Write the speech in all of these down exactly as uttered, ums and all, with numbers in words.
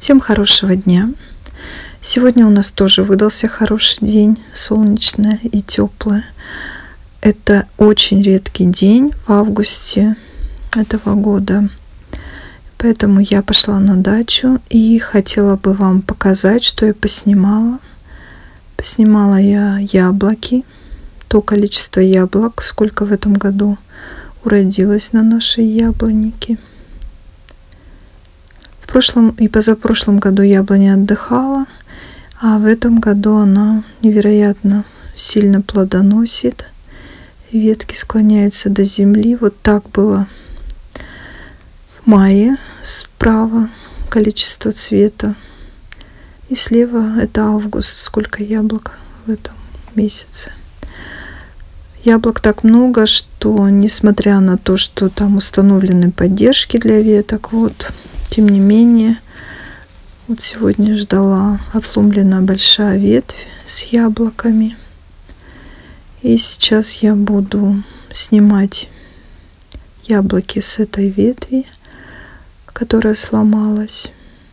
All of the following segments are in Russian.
Всем хорошего дня. Сегодня у нас тоже выдался хороший день, солнечный и теплый. Это очень редкий день в августе этого года. Поэтому я пошла на дачу и хотела бы вам показать, что я поснимала. Поснимала я яблоки, то количество яблок, сколько в этом году уродилось на нашей яблонике. В прошлом и позапрошлом году яблоня отдыхала, а в этом году она невероятно сильно плодоносит. Ветки склоняются до земли. Вот так было в мае справа количество цвета. И слева это август, сколько яблок в этом месяце. Яблок так много, что несмотря на то, что там установлены поддержки для веток, вот, тем не менее, вот сегодня ждала отломлена большая ветвь с яблоками. И сейчас я буду снимать яблоки с этой ветви, которая сломалась,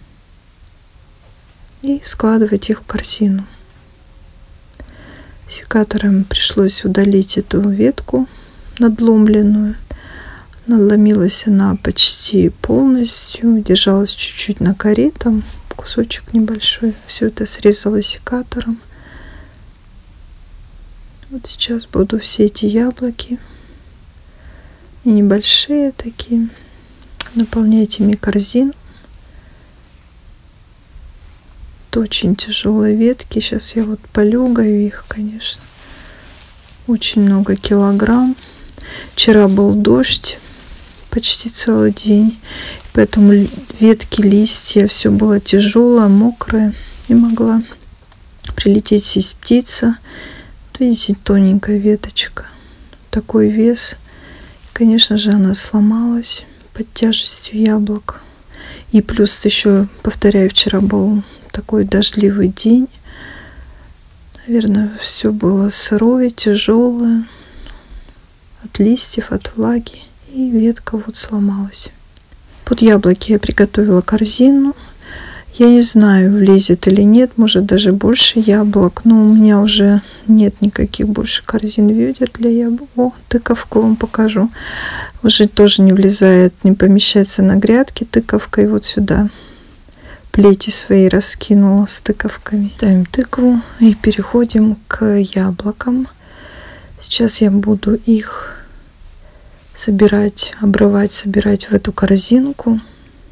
и складывать их в корзину. Секатором пришлось удалить эту ветку надломленную. Надломилась она почти полностью, держалась чуть-чуть на коре, там кусочек небольшой. Все это срезала секатором. Вот сейчас буду все эти яблоки, и небольшие такие, наполнять ими корзину. Это очень тяжелые ветки. Сейчас я вот полюгаю их, конечно. Очень много килограмм. Вчера был дождь почти целый день, поэтому ветки, листья, все было тяжелое, мокрое, и могла прилететь здесь птица. Видите, тоненькая веточка, такой вес. Конечно же, она сломалась под тяжестью яблок. И плюс еще, повторяю, вчера был такой дождливый день. Наверное, все было сырое, тяжелое от листьев, от влаги. И ветка вот сломалась. Под яблоки я приготовила корзину. Я не знаю, влезет или нет, может даже больше яблок, но у меня уже нет никаких больше корзин, ведер для яблок. О, тыковку вам покажу. Уже тоже не влезает, не помещается на грядке тыковка. И вот сюда плети свои раскинула с тыковками. Ставим тыкву и переходим к яблокам. Сейчас я буду их собирать, обрывать, собирать в эту корзинку.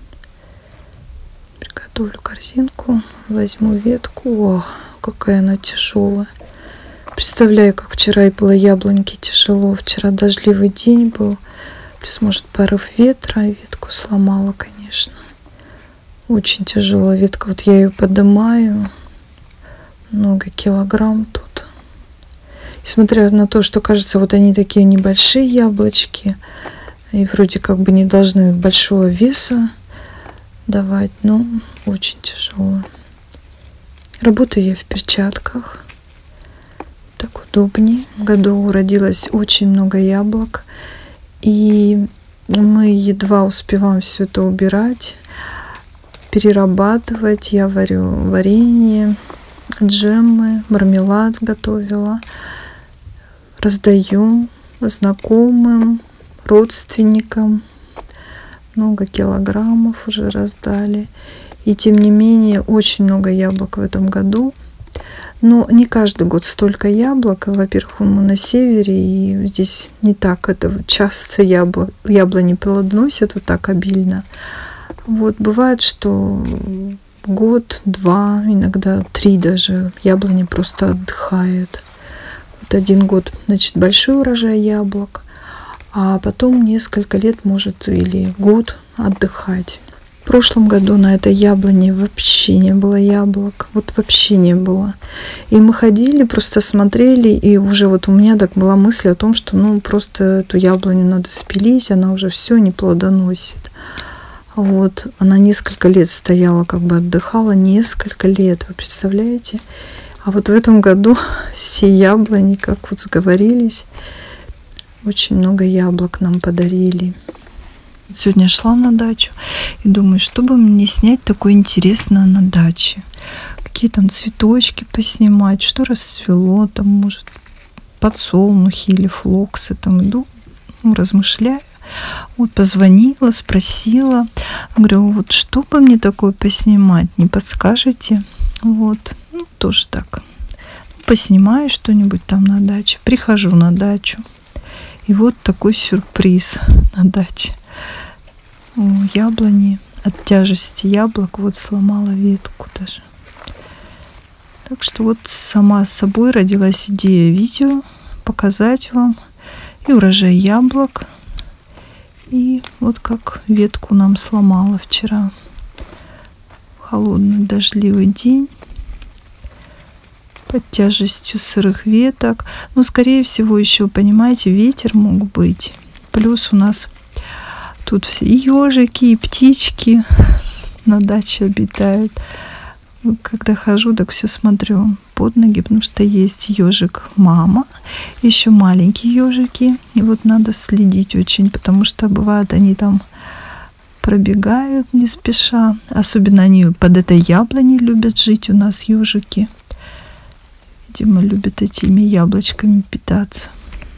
Приготовлю корзинку, возьму ветку. О, какая она тяжелая. Представляю, как вчера и было яблоньке тяжело. Вчера дождливый день был. Плюс, может, порыв ветра, и ветку сломала, конечно. Очень тяжелая ветка. Вот я ее поднимаю. Много килограмм тут. Смотря на то, что кажется, вот они такие небольшие яблочки, и вроде как бы не должны большого веса давать, но очень тяжело. Работаю я в перчатках, так удобнее. В году уродилось очень много яблок, и мы едва успеваем все это убирать, перерабатывать. Я варю варенье, джемы, мармелад готовила. Раздаю знакомым, родственникам. Много килограммов уже раздали. И тем не менее, очень много яблок в этом году. Но не каждый год столько яблок. Во-первых, мы на севере, и здесь не так это часто ябло, яблони плодоносят вот так обильно. Вот бывает, что год, два, иногда три даже яблони просто отдыхают. Один год, значит, большой урожай яблок, а потом несколько лет, может, или год отдыхать. В прошлом году на этой яблоне вообще не было яблок, вот вообще не было. И мы ходили, просто смотрели, и уже вот у меня так была мысль о том, что ну просто эту яблоню надо спилить, она уже все не плодоносит. Вот, она несколько лет стояла, как бы отдыхала, несколько лет, вы представляете? А вот в этом году все яблони, как вот сговорились, очень много яблок нам подарили. Сегодня шла на дачу и думаю, что бы мне снять такое интересное на даче. Какие там цветочки поснимать, что расцвело, там, может, подсолнухи или флоксы. Там иду, ну, размышляю. Вот позвонила, спросила. Говорю, вот что бы мне такое поснимать, не подскажете? Вот, ну, тоже так. Поснимаю что-нибудь там на даче. Прихожу на дачу. И вот такой сюрприз на даче. У яблони от тяжести яблок вот сломала ветку даже. Так что вот сама с собой родилась идея видео показать вам и урожай яблок. И вот как ветку нам сломала вчера. Холодный дождливый день. Под тяжестью сырых веток. Ну, скорее всего, еще, понимаете, ветер мог быть. Плюс у нас тут все и ежики, и птички на даче обитают. Когда хожу, так все смотрю под ноги, потому что есть ежик мама, еще маленькие ежики. И вот надо следить очень, потому что бывает, они там пробегают не спеша. Особенно они под этой яблоней любят жить у нас ежики. Видимо, любят этими яблочками питаться.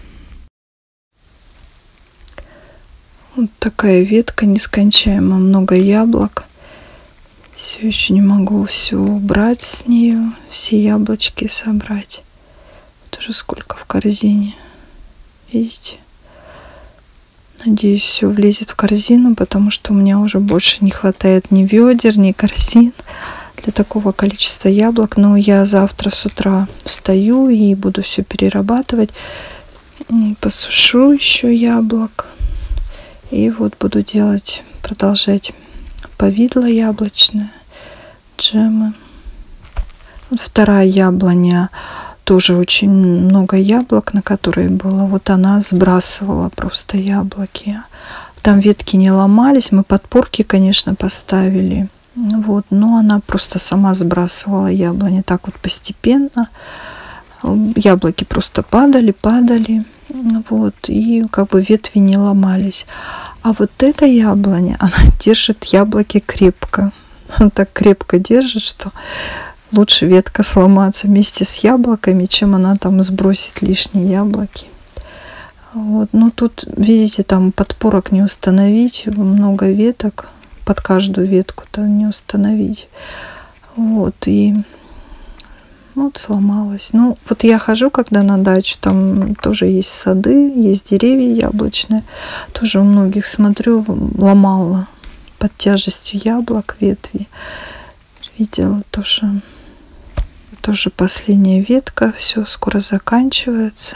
Вот такая ветка нескончаемо, много яблок. Все еще не могу все убрать с нее, все яблочки собрать. Вот уже сколько в корзине. Видите? Надеюсь, все влезет в корзину, потому что у меня уже больше не хватает ни ведер, ни корзин для такого количества яблок. Но я завтра с утра встаю и буду все перерабатывать. Посушу еще яблок. И вот буду делать, продолжать повидло яблочное, джемы. Вот вторая яблоня, тоже очень много яблок, на которой было. Вот она сбрасывала просто яблоки. Там ветки не ломались, мы подпорки, конечно, поставили. Вот, но она просто сама сбрасывала яблони так вот постепенно. Яблоки просто падали, падали. Вот, и как бы ветви не ломались. А вот эта яблоня, она держит яблоки крепко. Она так крепко держит, что лучше ветка сломаться вместе с яблоками, чем она там сбросит лишние яблоки. Вот, ну тут, видите, там подпорок не установить, много веток, под каждую ветку-то не установить. Вот, и вот сломалась. Ну, вот я хожу, когда на дачу, там тоже есть сады, есть деревья яблочные. Тоже у многих смотрю, ломала под тяжестью яблок ветви. Видела тоже, тоже последняя ветка, все скоро заканчивается.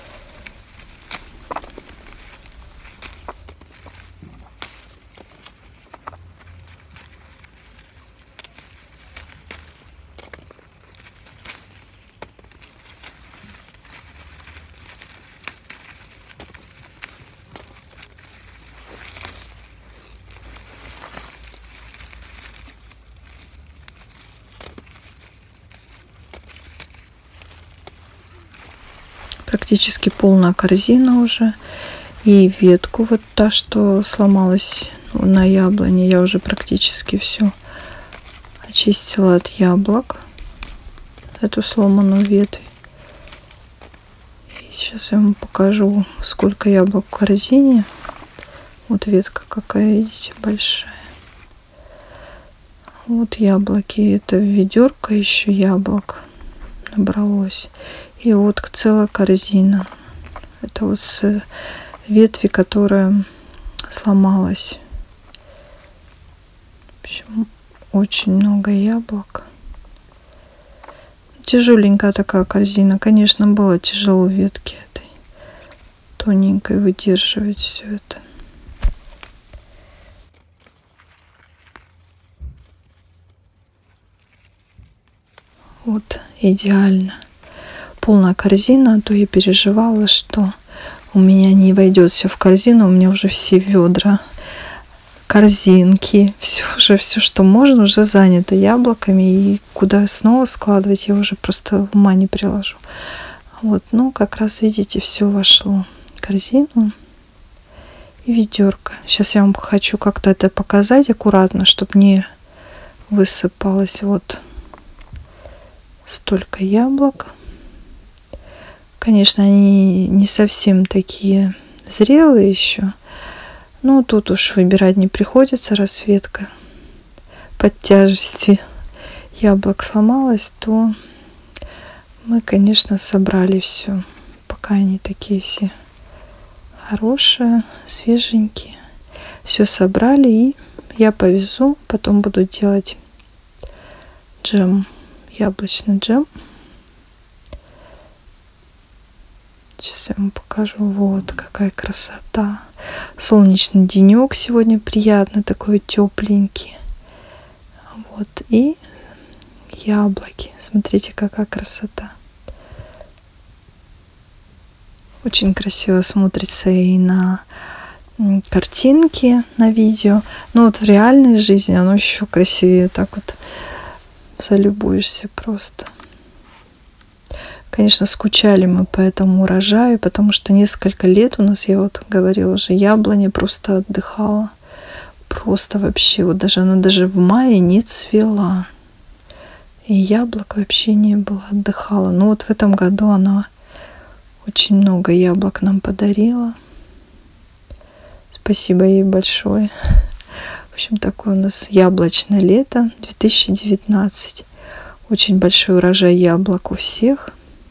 Практически полная корзина уже. И ветку вот та, что сломалась на яблоне, я уже практически все очистила от яблок. Эту сломанную ветвь. И сейчас я вам покажу, сколько яблок в корзине. Вот ветка какая, видите, большая. Вот яблоки. Это ведерко еще яблок набралось. И вот целая корзина. Это вот с ветви, которая сломалась. В общем, очень много яблок. Тяжеленькая такая корзина. Конечно, было тяжело ветке этой тоненькой выдерживать все это. Вот идеально. Полная корзина, а то я переживала, что у меня не войдет все в корзину, у меня уже все ведра, корзинки, все уже, все, что можно, уже занято яблоками, и куда снова складывать, я уже просто ума не приложу. Вот, ну, как раз, видите, все вошло в корзину. и ведерко. Сейчас я вам хочу как-то это показать аккуратно, чтобы не высыпалось. Вот столько яблок. Конечно, они не совсем такие зрелые еще, но тут уж выбирать не приходится, раз ветка под тяжестью яблок сломалась, то мы, конечно, собрали все, пока они такие все хорошие, свеженькие. Все собрали, и я повезу, потом буду делать джем, яблочный джем. Сейчас я вам покажу. Вот какая красота. Солнечный денек сегодня приятный, такой тепленький. Вот, и яблоки. Смотрите, какая красота. Очень красиво смотрится и на картинке, на видео. Но вот в реальной жизни оно еще красивее. Так вот залюбуешься просто. Конечно, скучали мы по этому урожаю, потому что несколько лет у нас, я вот говорила уже, яблоня просто отдыхала. Просто вообще, вот даже она даже в мае не цвела. И яблок вообще не было, отдыхала. Но вот в этом году она очень много яблок нам подарила. Спасибо ей большое. В общем, такое у нас яблочное лето две тысячи девятнадцать. Очень большой урожай яблок у всех.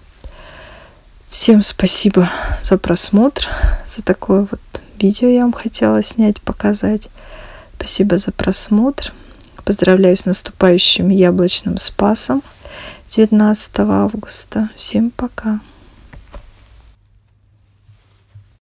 Всем спасибо за просмотр, за такое вот видео я вам хотела снять, показать. Спасибо за просмотр. Поздравляю с наступающим яблочным Спасом девятнадцатого августа. Всем пока.